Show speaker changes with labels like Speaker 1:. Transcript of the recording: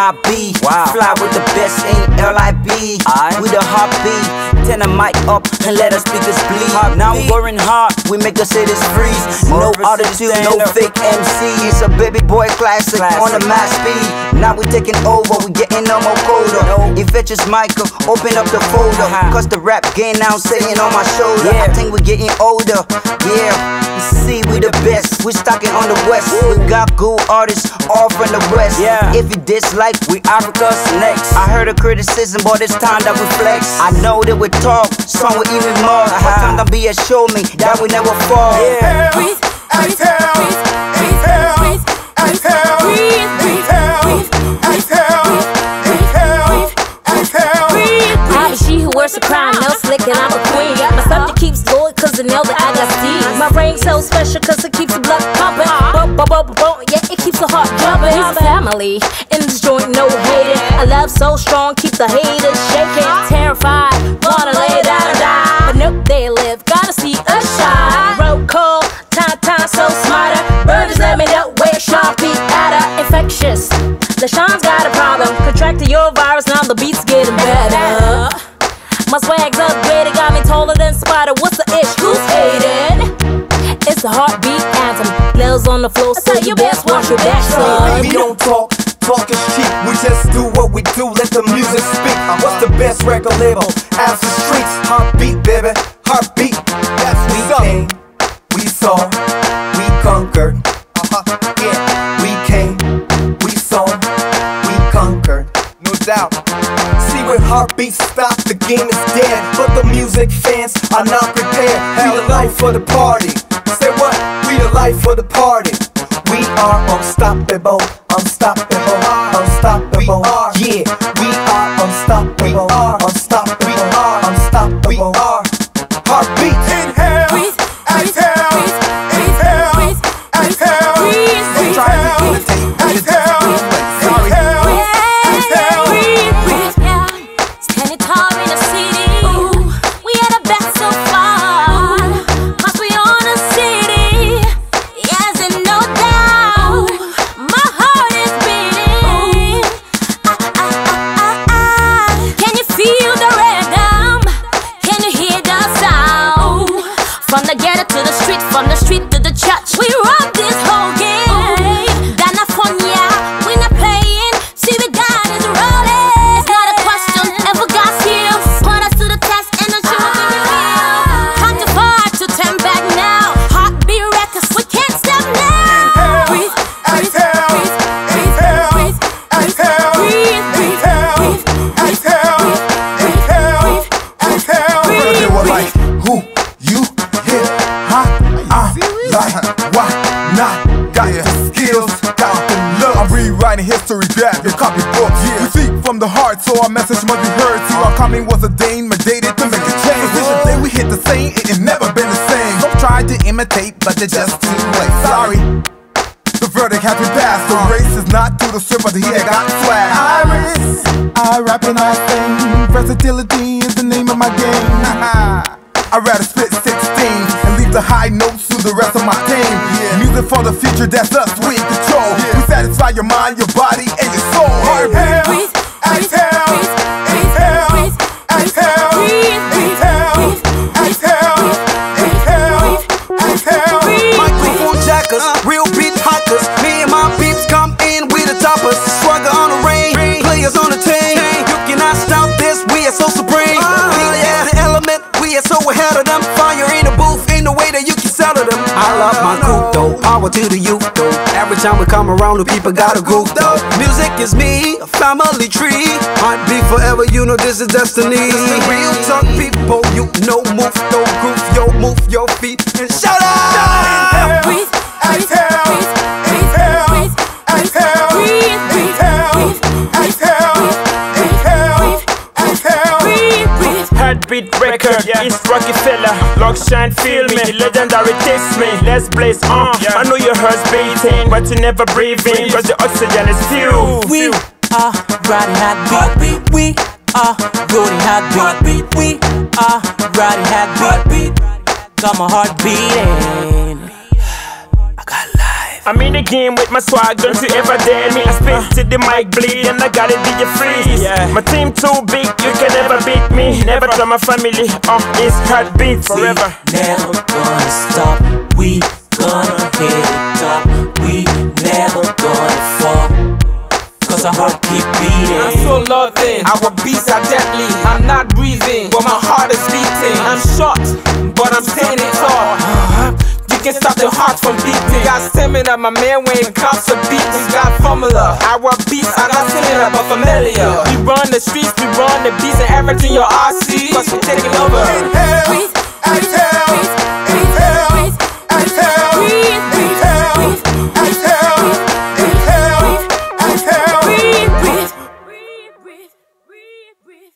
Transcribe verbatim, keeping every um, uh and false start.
Speaker 1: I be.
Speaker 2: Wow.
Speaker 1: Fly with the best, ain't L I B.
Speaker 2: Aye.
Speaker 1: We the heartbeat. Turn the mic up and let us speakers bleed. Now I'm going hard, we make the cities freeze. No attitude, no fake M C. It's a baby boy classic,
Speaker 2: Classic.
Speaker 1: on the mass speed. Now we taking over, we getting no more colder.
Speaker 2: No.
Speaker 1: Infectious Michael, open up the folder.
Speaker 2: Uh-huh.
Speaker 1: Cause the rap game now sitting on my shoulder.
Speaker 2: Yeah.
Speaker 1: I think we getting older. Yeah, you see we the best. We stocking on the west. We got good artists all from the west.
Speaker 2: Yeah.
Speaker 1: If you dislike,
Speaker 2: We Africa's next.
Speaker 1: I heard a criticism, but it's time that we flex. I know that we talk, some will even more. But time to be a show me that we never fall.
Speaker 2: Yeah.
Speaker 3: Breathe, exhale, exhale, exhale, exhale, exhale, exhale, exhale.
Speaker 4: I be she who wears a crown, no slick, and I'm a queen. My subject keeps going cause they know that I got steam. My brain so special cause it keeps the blood pumping. Bump, bump, bump, bump, yeah, it keeps the heart jumping. He's a family, in this joint, no hating. I love so strong, keep the haters shaking. Terrified, wanna lay down and die. But nope, they live, gotta see us shine. Roll call, time, time, so smarter. Birds let me know where Sean P. at her. Infectious, the Sean's got a problem. Contracted your virus, now the beat's getting better. My swag's upgraded, got me taller than Spider. What's the ish? Who's hating? It's a heartbeat anthem. Nails on the floor, so you best wash your back, son.
Speaker 5: We don't talk, talk is cheap. We just do what we do, let the music speak. What's the best record label? Ask the streets. Heartbeat, baby, heartbeat. That's we came, we saw, we conquered. Uh-huh, yeah. We came, we saw, we conquered. No doubt. See when heartbeats stop, the game is dead. But the music fans are not prepared. We the life for the party. Say what? We the life for the party. We are unstoppable, unstoppable, unstoppable. We are, yeah, we are unstoppable, unstoppable, we are unstoppable. We are heartbeat.
Speaker 3: Inhale,
Speaker 4: Breathe,
Speaker 3: exhale, exhale, exhale,
Speaker 5: Don't try to imitate, we just
Speaker 3: exhale,
Speaker 5: do it. Sorry.
Speaker 3: exhale,
Speaker 4: breathe, breathe, yeah. Standing tall in the city. Ooh, we are the best so far. Cause we own the city. Yes, and no doubt. My heart is beating. Ah, ah, ah, ah, ah. Can you feel the rhythm? Can you hear the sound? From the ghetto to the street, from the street to the church, we rock this whole game. That not fun, yeah. We not playing. See, we got is rolling. It's not a question, ever got skills. Put us to the test and the show we reveal. Count to five to ten back now. Heartbeat records, we can't stop now. Breathe,
Speaker 3: exhale, exhale, exhale,
Speaker 4: breathe, breathe,
Speaker 3: exhale, exhale, exhale, exhale.
Speaker 5: They were like, who, you, hip, huh, uh, like, why not? Got the skills, got the love.
Speaker 6: I'm rewriting history back, your copybook. Yeah. We speak from the heart, so our message must be heard. See, our coming was ordained, mandated to make a change. Since the day we hit the same, it ain't never been the same. Some tried to imitate, but they're just too late. Sorry, the verdict has been passed. The race is not to the strip, but he ain't got swag. Iris, I rap and I sing. Versatility is the name of my game. I'd rather spit sixteen and leave the high notes to the rest of my team. Yeah. Music for the future, that's us, we in control. Yeah. We satisfy your mind, your body, and your soul.
Speaker 3: Inhale,
Speaker 4: breathe,
Speaker 3: exhale, exhale, exhale, exhale, exhale, exhale, exhale.
Speaker 1: Microphone jackers, real beat hackers. Me and my peeps come in with the toppers. Swagger on the rain, players on the team. You cannot stop this, we are so supreme. Beat is the element, we are so ahead of them. Fire in the booth, in the way that you can sell to them. I love my group though, power to the youth though. Every time we come around, the people got a groove though. Music is me, a family tree. Heartbeat forever, you know this is destiny. Real talk people, you know, move your groove, yo, move your feet and shout out.
Speaker 4: breathe,
Speaker 3: Exhale, exhale, exhale, exhale, exhale, exhale, exhale.
Speaker 2: Heartbeat record, East Rockefeller, Lockshine, feel me, legendary takes me, let's blaze on. I know your heart's beating, but you never breathing, cause the oxygen is few.
Speaker 1: We are riding heartbeat. We are rolling heartbeat. We are riding heartbeat. Got my heart beating. I got life.
Speaker 2: I'm in the game with my swag, don't you ever dare me. I spit till the mic bleed and I got it D J freeze. Yeah. My team too big, you can never beat me. Never try my family, oh, it's heartbeat forever.
Speaker 7: We never gonna stop, we gonna hit the top. We never gonna fall, cause our heart keep beating.
Speaker 8: I'm so loving, our beats are deadly. I'm not breathing, but my heart is beating. I'm short, but I'm standing tall. You can stop the heart from beating. Got stamina, my man, when it comes to beats. We got formula, our beats are not similar but familiar. We run the streets, we run the beats and everything your R C, cause we're taking over.
Speaker 3: Breathe.